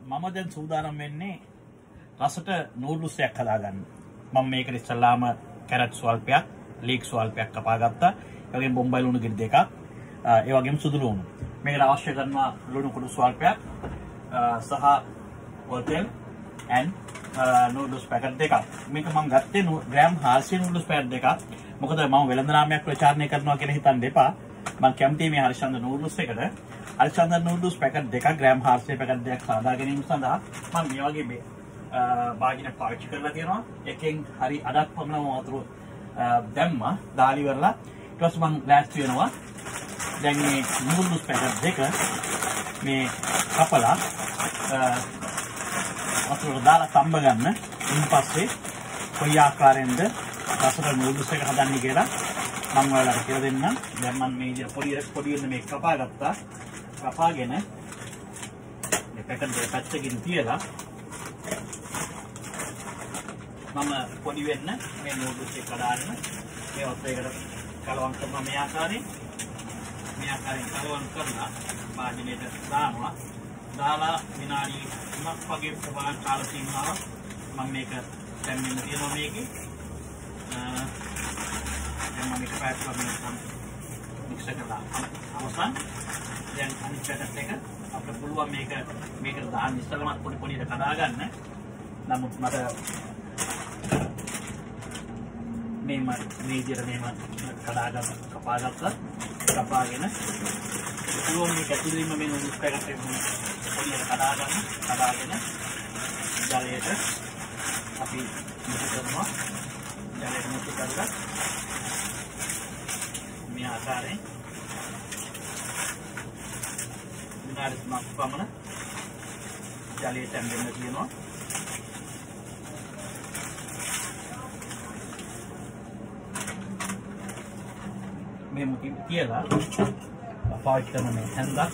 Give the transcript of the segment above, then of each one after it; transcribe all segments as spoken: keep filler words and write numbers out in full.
මම දැන් සූදානම් වෙන්නේ රසට නූඩ්ල්ස් එකක් හදාගන්න. මම මේකට ඉස්සල්ලාම කැරට් ස්වල්පයක්, ලීක් ස්වල්පයක් කපා ගත්තා. ඒ වගේම බොම්බයි ලුණු ගෙඩි දෙකක්, ඒ වගේම සුදු ලුණු. මේකට අවශ්‍ය කරනවා ලුණු කුඩු ස්වල්පයක් සහ හොටෙල් and නූඩ්ල්ස් පැකට් දෙකක්. මේක මම ගත්තේ ග්‍රෑම් හාරසිය නූඩ්ල්ස් පැකට් දෙකක්. මොකද මම වෙළඳ නාමයක් ප්‍රචාරණය කරනවා කියලා හිතන්න එපා. මම කැමතියි මේ හරිචන්ද නූඩ්ල්ස් එකට. හරිචන්ද නූඩ්ල්ස් පැකට් දෙකක් ග්‍රෑම් හාරසිය පැකට් දෙකක් සාදා ගැනීම සඳහා මම මේ වගේ මේ භාජනයක් පාවිච්චි කරලා තියෙනවා. එකෙන් හරි අඩක් පමණ වතුර දැම්මා දාලි වරලා ඊට පස්සේ මම ලෑස්ති වෙනවා. දැන් මේ නූඩ්ල්ස් පැකට් දෙක මේ කපලා වතුර දාලා තම්බ ගන්න. ඊට පස්සේ කොයි ආකාරයෙන්ද රසට නූඩ්ල්ස් එක හදන්නේ කියලා මම ඔයාලට කියලා දෙන්නම්. දැන් මම මේ විදිහට පොඩි පොඩි වෙන මේක කපා ගත්තා. කපාගෙන මේ පැකට් දෙක පැත්තකින් තියලා මම පොඩි වෙන්න මේ නූඩ්ල්ස් එක කඩාගෙන මේ වතුරේකට කලවම් කරනවා මේ ආකාරයෙන්. මේ ආකාරයෙන් කලවම් කරලා භාජනයට දානවා. දාලා විනාඩි තුනක් වගේ ප්‍රමාණ කාල සීමාවක් මම මේක දැම්මෙන්න තියෙනවා මේකේ. දැන් මම මේක පැත්තට මෙන්න මික්ස් කරලා අවසන්. දැන් අනිත් පැත්තට එක අපිට පුළුවන් මේක මේකට දාන්න ඉස්සෙල්ලාම පොඩි පොඩියට කඩා ගන්න. නමුත් මට මේ මම මේ විදිහට මේව කඩා ගන්න කපා ගත්තා. කපාගෙන පුළුවන් මේක ඇතුළේම මේ නූඩ්ල්ස් පැකට් එක පොඩියට කඩා ගන්න. කඩාගෙන ජලයට අපි මුතු කරනවා. ජලයට මුතු කරලා මේ ආකාරයෙන් විනාඩි තුනක් පමණ ජලයට ඇඹෙන්න තියෙනවා. මේ මුකින් කියලා පාවිච්චි කරන මේ හැන්දක්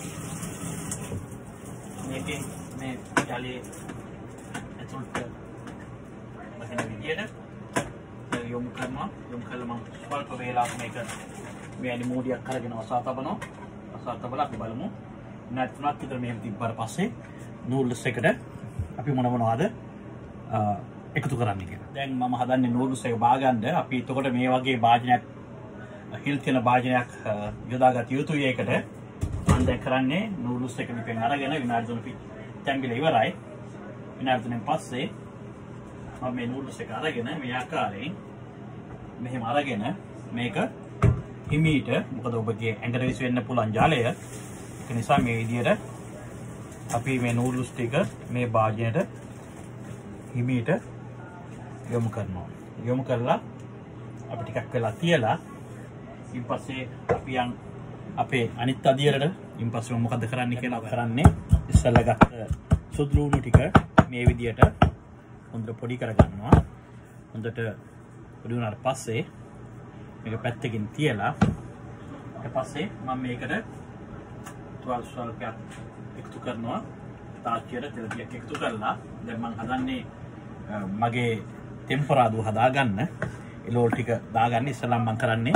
මේකෙන් මේ ජලයේ ඇතුළට බහින විදියට යොමු කරනවා. යොමු කළා මම ස්වල්ප වේලාවක් මේක මේ ඇනි මූඩියක් අරගෙන වසා තබනවා. වසා තබලා අපි බලමු විනාඩි තුනක් විතර මෙහෙම තිබ්බට පස්සේ නූඩ්ල්ස් එකට අපි මොන මොනවද එකතු කරන්නේ කියලා. දැන් මම හදන්නේ නූඩ්ල්ස් එක බාගන්න. අපි එතකොට මේ වගේ භාජනයක් හිල් තියෙන භාජනයක් යොදාගත යුතුයි. ඒකට මම දැන් කරන්නේ නූඩ්ල්ස් එක මෙතෙන් අරගෙන විනාඩි තුනක තැම්බිලා ඉවරයි. විනාඩි තුනෙන් පස්සේ මම මේ නූඩ්ල්ස් එක අරගෙන මේ ආකාරයෙන් මෙහෙම අරගෙන මේක හිමීට, මොකද ඔබගේ ඇඟට විස වෙන්න පුළුවන් ජලය, ඒක නිසා මේ විදියට අපි මේ නූඩ්ල්ස් ටික මේ භාජනයට හිමීට යොමු කරනවා. යොමු කරලා අපි ටිකක් වෙලා තියලා ඊට පස්සේ අපි යන් අපේ අනිත් අදියරට ඊට පස්සේ මම මොකද කරන්න කියලා කරන්නේ ඉස්සෙල්ලා ගත්ත සුදු ලුණු ටික මේ විදියට හොඳට පොඩි කරගන්නවා. හොඳට පොඩි වුණාට පස්සේ මේක පැත්තකින් තියලා ඊට පස්සේ මම මේකට තුවාල ස්වල්පයක් එකතු කරනවා. තාච්චියට තෙල් ටිකක් එකතු කරලා දැන් මම හදන්නේ මගේ ටෙම්පරාදු හදාගන්න. එලෝල් ටික දාගන්න ඉස්සෙල්ලා මම කරන්නේ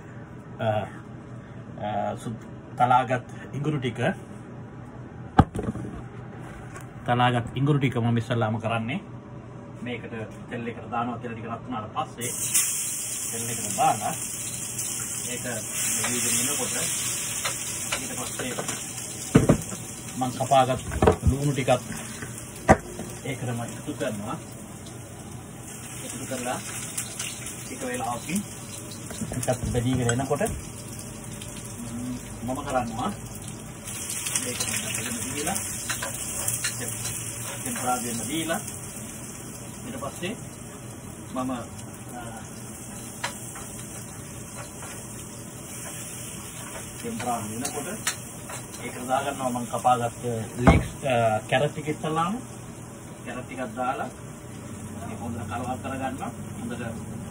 තලාගත් ඉඟුරු ටික තලාගත් ඉඟුරු ටික මම ඉස්සල්ලාම කරන්නේ මේකට තෙල් එකට දානවා. තෙල් ටික රත් වුණාට පස්සේ තෙල් එකට දාලා ඒක මෙවිදින් ඉනකොට ඊට පස්සේ මම කපාගත් ලුණු ටිකත් ඒකටම එකතු කරනවා. එකතු කරලා ටික වෙලාවකින් ටිකක් බැදීගෙන එනකොට මම කරනවා මේක මෙතන දීලා ටෙම්පරාදු වෙන දීලා ඊට පස්සේ මම ටෙම්පරාදු වෙනකොට ඒක දා ගන්නවා. මම කපාගත්ත ලීක්ස් කැරට් ටික ඉස්සලාම කැරට් ටිකක් දාලා ඒක හොඳට කලවම් කරගන්නවා. හොඳට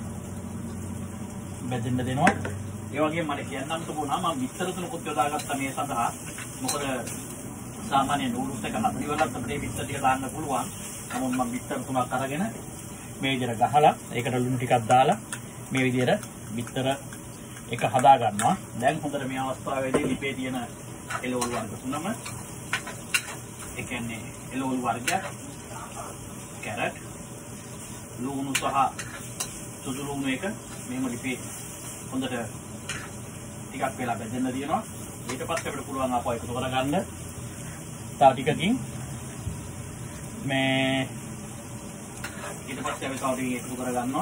බෙදෙන්න දෙනවා. ඒ වගේම මම කියන්නම් තිබුණා මම විතර තුනකුත් යොදාගත්තා මේ සඳහා. මොකද සාමාන්‍ය නූඩ්ල්ස් එක හදන ඉවරලත් අපිට විතර ටික දාන්න පුළුවන්. නමුත් මම විතර තුනක් අරගෙන මේ විදිහට ගහලා ඒකට ලුණු ටිකක් දාලා මේ විදිහට විතර එක හදා ගන්නවා. දැන් හොඳට මේ අවස්ථාවේදී ලිපේ තියෙන එළවලු වර්ග තුනම ඒ කියන්නේ එළවලු වර්ගයක්, කැරට්, ලුණු සහ සුදු ලුණු එක මෙහෙම ලිපේ හොඳට ටිකක් වෙලා බෙදෙන්න දිනවා. ඊට පස්සේ අපිට පුළුවන් ආපහු එකතු කරගන්න. තව ටිකකින් මේ ඊට පස්සේ අපි තව ටිකක් එකතු කරගන්නවා.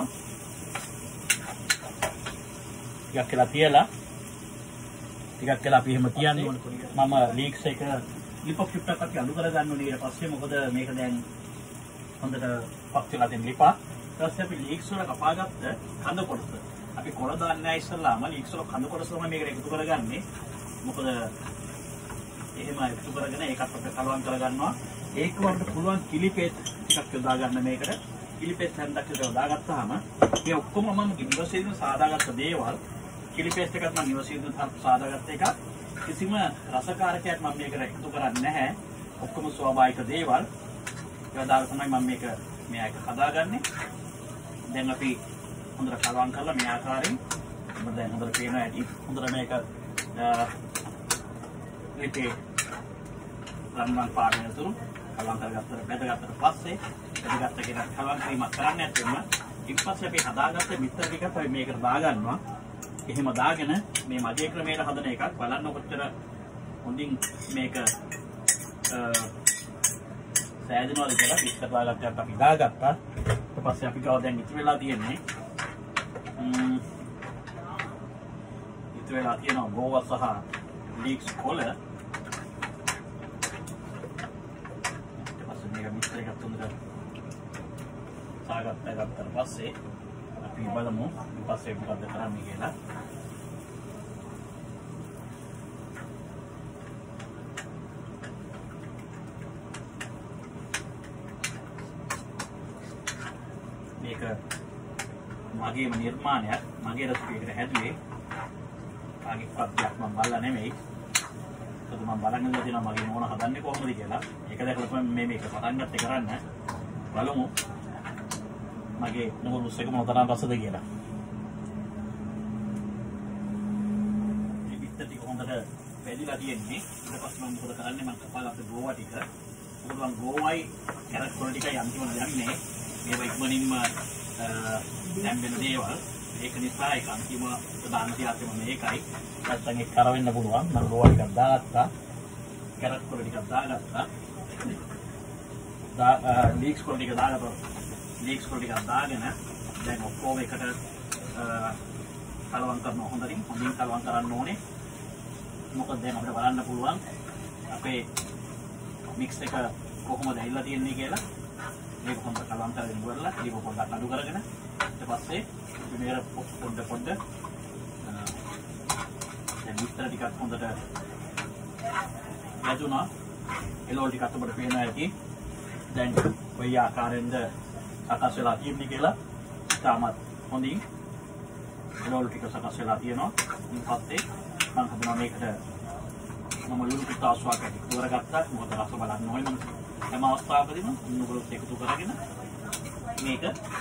ටිකක් වෙලා තියලා ටිකක් වෙලා අපි එහෙම තියන්නේ. මම ලීක්ස් එක ලිපක් චුට්ටක් අපි අලු කරගන්න ඕනේ. ඊට පස්සේ මොකද මේක දැන් හොඳට පත් වෙලා තියෙන ලිපා. ඊට පස්සේ අපි ලීක්ස් වල කපාගත්ත කඳ කොටස අපි කොළ දාන්නේ නැහැ ඉස්සල්ලාම. ලීක්ස් වල කඳ කොටස තමයි මේකට එකතු කරගන්නේ. මොකද එහෙම එකතු කරගෙන ඒකත් අපිට කලවම් කරගන්නවා. ඒක වලට පුළුවන් කිලි පේස්ට් ටිකක් යොදා ගන්න මේකට. කිලි පේස්ට් හන්දක් යොදා ගත්තාම මේ ඔක්කොම මම නිවසේදී සාදාගත්ත දේවල්. කිලි පේස්ට් එකත් මම නිවසේදී සාදාගත්ත එකක්. කිසිම රසකාරකයක් මම මේකට එකතු කරන්නේ නැහැ. ඔක්කොම ස්වාභාවික දේවල්. ඒවා දාලා තමයි මම මේක මේක හදාගන්නේ. දැන් අපි හොඳට කලවම් කරලා මේ ආකාරයෙන් මම දැන් හොඳට පේනවා ඇති. හොඳට මේක ලිපේ ලම්බන් පාඩන තුරු කලවම් කරගත්තට බෙදගත්තට පස්සේ බෙදගත්ත කෙනා කලවම් කිරීමක් කරන්න නැත්නම් ඊට පස්සේ අපි හදාගත්ත මිත්‍ර ටික අපි මේකට දාගන්නවා. එහෙම දාගෙන මේ මධ්‍ය ක්‍රමයට හදන එකක් බලන්න කොච්චර හොඳින් මේක සෑදෙනවද කියලා විස්තර දාගත්තාට අපි දාගත්තා. ඊට පස්සේ අපි ගාව දැන් ඉතුරු වෙලා තියෙන්නේ ම්ම් ඉතුරු වෙලා තියෙනවා ගෝවා සහ ලීක්ස් කොළ. ඊට පස්සේ මේක මිශ්‍ර එකක් තුනකට සාගත්තා ගත්තාට පස්සේ අපි බලමු ඊට පස්සේ මොකද කරන්නේ කියලා. මේක මගේම නිර්මාණයක්, මගේ රෙසිපියකට හැදුවේ. කාගේ පද්‍යයක් මම බලලා නෙමෙයි. ඒකද මම බලන්න ඉඳලා මගේ මොන හදන්නේ කොහොමද කියලා. ඒක දැකලා තමයි මේ මේක පටන් ගත්තේ කරන්න. බලමු මගේ නූඩල්ස් එක මොනතරම් රසද කියලා. මේ පිට ටික හොඳට වැදිලා තියෙන්නේ. ඊට පස්සේ මම මොකද කරන්නේ මම කපාලා අපේ ගෝවා ටික. උගලන් ගෝවයි කැරට් කොළ ටිකයි අන්තිමට යන්නේ. මේවා ඉක්මනින්ම දැම්බෙන දේවල්. ඒක නිසා ඒක අන්තිම දාන්න තියාගන්න මේකයි. නැත්නම් ඒක කර වෙන්න පුළුවන්. මම ගෝවා ටිකක් දාගත්තා. කැරට් කොළ ටිකක් දාගත්තා. දා ලීක්ස් කොළ ටික දාගත්තා. ලීක්ස් කොළ ටිකක් දාගෙන දැන් ඔක්කොම එකට කලවම් කරනවා හොඳින්. හොඳින් කලවම් කරන්න ඕනේ. මොකද දැන් අපිට බලන්න පුළුවන් අපේ මික්ස් එක කොහොමද ඇවිල්ලා තියෙන්නේ කියලා. මේක හොඳට කලවම් කරගෙන ඉවරලා ඒක පොඩ්ඩක් අඩු කරගෙන ඊට පස්සේ අපි මේක පොඩ පොඩ දැන් විතර ටිකක් හොඳට යදුනා එළවලු ටිකක් අපිට පේනවා ඇති. දැන් ඔය ආකාරයෙන්ද සකස් වෙලා තියෙන්නේ කියලා තාමත් හොඳින් එළවලු ටික සකස් වෙලා තියෙනවා. ඊට පස්සේ මම හදනවා මේකට මම ලුණු ටික ආස්වාද කරගත්තා. මොකද රස බලන්න ඕනේ මම හැම අවස්ථාවකදීම ලුණුගොල්ලොත් එකතු කරගෙන මේක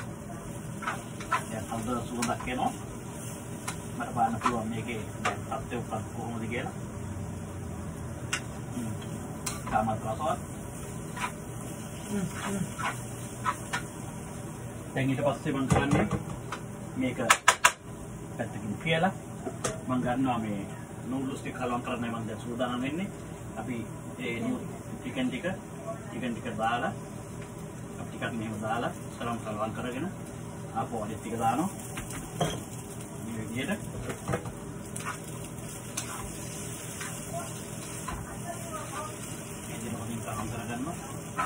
දැන් හොඳ සුවඳක් එනවා. මට බලන්න පුළුවන් මේකේ දැන් තත්ත්වය උපත් කොහොමද කියලා. තාමත් රසවත්. දැන් ඊට පස්සේ මම කරන්නේ මේක පැත්තකින් කියලා මම ගන්නවා මේ නූඩල්ස් ටික කලවම් කරන්න මම දැන් සූදානම් වෙන්නේ. අපි ඒ චිකන් ටික චිකන් ටික දාලා අපි ටිකක් මෙහෙම දාලා සලම් කලවම් කරගෙන ආපහු අනිත් ටික දානවා. මේ විදිහට මේක මොනින් කලවම් කරගන්නවා.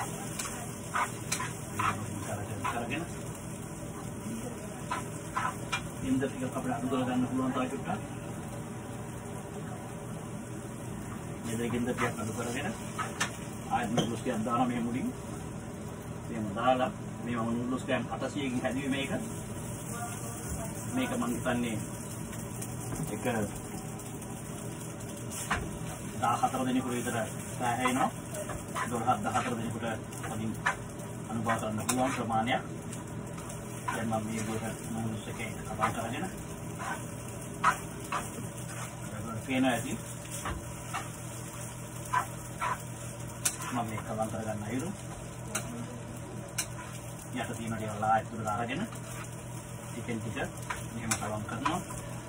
කරගෙන ඉන්ද ටික අපිට අඩු කරගන්න පුළුවන් තව චුට්ටක්. මේ දෙකින්ද ටිකක් අඩු කරගෙන ආයෙත් නූඩල්ස් ටිකක් දානවා මේ මුලින්. එහෙම දාලා මේ මම නූඩල්ස් ටිකක් අටසියකින් හැදුවේ මේක. මේක මම හිතන්නේ එක දහහතර දිනකට විතර සෑහෙනවා. දොළහ දහහතර දිනකට වලින් අනුභව කරන්න පුළුවන් ප්‍රමාණයක්. දැන් මම මේ විදිහට නූඩල්ස් එකේ කපා කරගෙන පේනවා ඇති. මම මේක කලවම් කරගන්න අයුරු. යට තියෙන දේ වල ආයෙත් උඩ දාගෙන ටිකෙන් ටික මෙහෙම කලවම් කරනවා.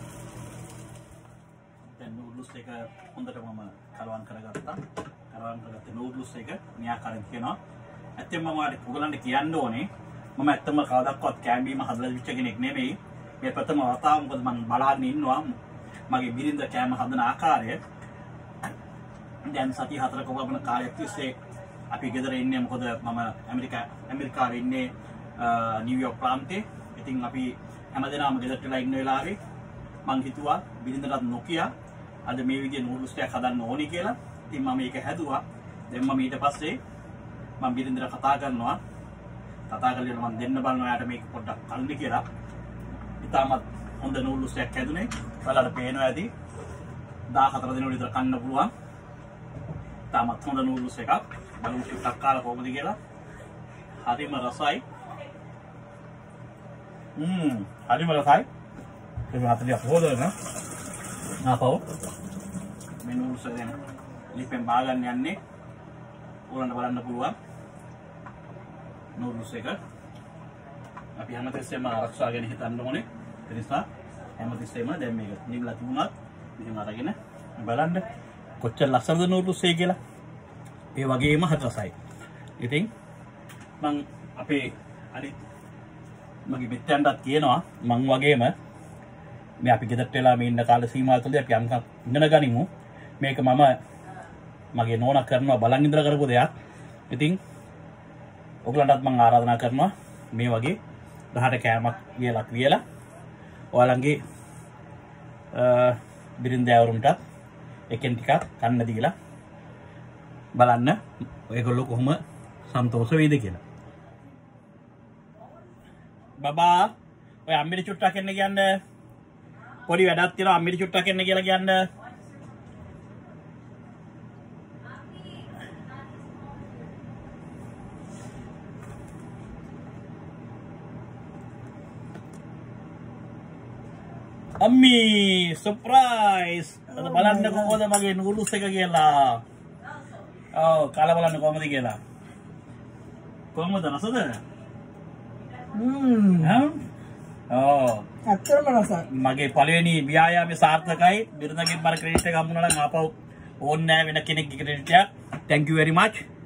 දැන් නූඩ්ල්ස් එක හොඳට මම කලවම් කරගත්තා. කලවම් කරගත්ත නූඩ්ල්ස් එක මෙයාකාරයෙන් තියෙනවා. ඇත්තටම මම ඔයාලට ඔයගලන්ට කියන්න ඕනේ මම ඇත්තම කවදාවත් කෑම බීම හදලා විච්ච කෙනෙක් නෙමෙයි. මේ ප්‍රථම වතාව මොකද මම බලාගෙන ඉන්නවා මගේ බිරිඳ කෑම හදන ආකාරය. දැන් සති හතරක වගේ කාලයක් තිස්සේ අපි ගෙදර ඉන්නේ මොකද මම ඇමරිකා ඇමරිකාවේ ඉන්නේ නිව්යෝක් ප්‍රාන්තේ. ඉතින් අපි හැමදේනම ගෙදරට වෙලා ඉන්න වෙලාවේ මං හිතුවා බිරිඳට නොකිය අද මේ විදිහේ නූඩ්ල්ස් ටිකක් හදන්න ඕනි කියලා. ඉතින් මම මේක හැදුවා. දැන් මම ඊට පස්සේ මම බිරිඳට කතා කරනවා. කතා කරලා මම දෙන්න බලනවා යාට මේක පොඩ්ඩක් කල්ලි කියලා. ඉතාමත් හොඳ නූඩ්ල්ස් ටිකක් හැදුනේ. ඔයාලට පේනවා ඇති. දාහතර දිනවල විතර කන්න පුළුවන්. ඉතාමත් හොඳ නූඩ්ල්ස් එකක්. බලමු ටිකක් කාලා කොහොමද කියලා. හරිම රසයි. ම්ම් හරිම රසයි. ඒක හතලියක් හොදන. ආපහු මේ නූඩ්ල්ස් එක ලිපෙන් බාගන්න යන්නේ. ඕලන්න බලන්න පුළුවන්. නූඩ්ල්ස් එක අපි හැමතිස්සෙම ආරක්ෂාගෙන හිතන්න ඕනේ. ඒ නිසා හැමතිස්සෙම දැන් මේක නිවිලා තිබුණත් මෙහෙම අරගෙන බලන්න කොච්චර ලස්සනද නූඩ්ල්ස් එක කියලා. ඒ වගේම හරි රසයි. ඉතින් මම අපේ අනිත් මගේ මිත්‍රයන්ටත් කියනවා මං වගේම මේ අපි ගෙදරට වෙලා මේ ඉන්න කාල සීමාව තුළදී අපි අම්කා ඉගෙන ගනිමු. මේක මම මගේ නෝනා කරනවා බලන් ඉඳලා කරපු දෙයක්. ඉතින් ඔයගලන්ටත් මම ආරාධනා කරනවා මේ වගේ දහට කෑමක් කියලා කියලා ඔයාලගේ බිරින්දෑවරුන්ට එකෙන් ටිකක් කන්න දීලා බලන්න ඔයගොල්ලෝ කොහොම සන්තෝෂ වෙයිද කියලා. බබා ඔය අම්මිට චුට්ටක් එන්න කියන්න. පොඩි වැඩක් තියෙනවා අම්මිට චුට්ටක් එන්න කියලා කියන්න. අම්මි සර්ප්‍රයිස් අද බලන්න කොහොමද මගේ නූඩ්ල්ස් එක කියලා. ඔව් කාලා බලන්න කොහොමද කියලා. කොහොමද රසද? හ්ම් ඔව් අත්‍තරම රසයි. මගේ පළවෙනි ව්‍යායාමයේ සාර්ථකයි. බිරිඳගෙන් මර ක්‍රෙඩිට් එක හම්බුණා නම් ආපහු ඕන්නේ නැහැ වෙන කෙනෙක්ගේ ක්‍රෙඩිට් එක. thank you very much.